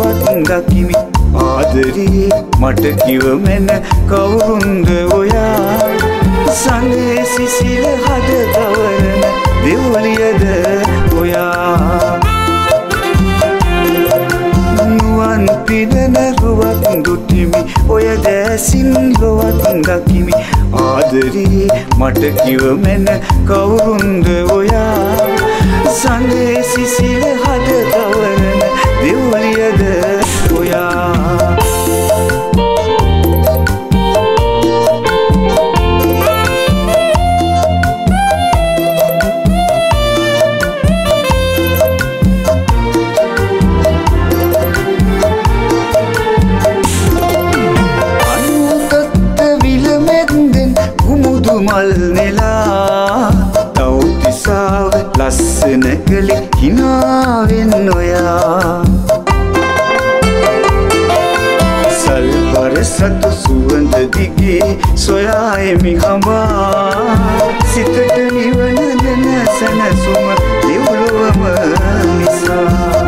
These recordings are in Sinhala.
ලොවත් දකිමි ආදරේ මට කිව මැන කවුරුන්ද ඔයා සඳේ සිසිල හද තවරන දෙවොලියද ඔයා නුවන් පිරෙන රුවක් දුටිමි ඔය දැසින් ලොවත් දකිමි ආදරේ මට කිව මැන කවුරුන්ද ඔයා සඳේ සිසිල හද තවරන දෙවොලියද ඔයා මල් නෙලා තව්තිසාව ලස්සන කළේ හිනාවෙන් ඔයා සල්පර සතු සුවඳ දිගේ සොයා එමි හඹා සිතට නිවන දෙන සැනසුම දෙව්ලොවම නිසා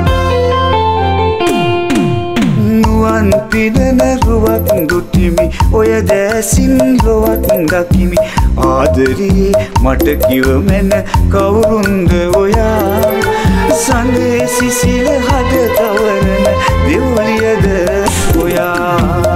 නුවන් පිරෙන රුවක් දුටිමි ඔය දැසින් ලොවත් දකිමි ආදරේ මට කිව මැන කවුරුන්ද ඔයා සඳේ සිසිල හද තවරන දෙවොලියද ඔයා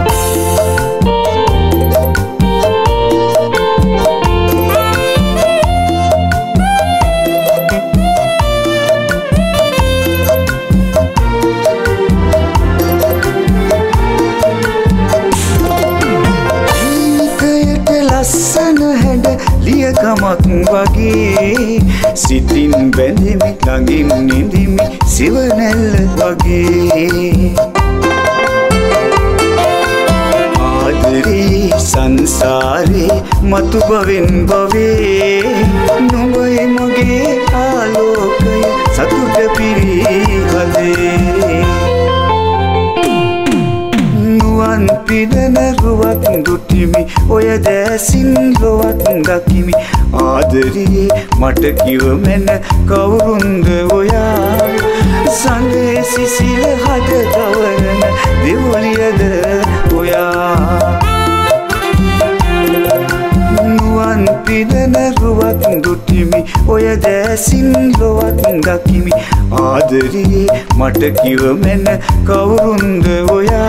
ලියකමක් වගේ සිතින් බැඳෙමි ළඟින් නිදිමි සිවනැල්ල වගේ ආදරේ සංසාරේ මතු බවෙන් බවේ නුඹයි මගේ ආලෝකය සතුට පිරි හදේ නුවන් පිරෙන රුවක් දුටිමි ඔය දැසින් ලොවත් දකිමි ආදරේ මට කිව මැන කවුරුන්ද ඔයා සඳේ සිසිල හද තවරන දෙවොලියද ඔයා නුවන් පිරෙන රුවක් දුටිමි ඔය දැසින් ලොවත් දකිමි ආදරේ මට කිව මැන කවුරුන්ද ඔයා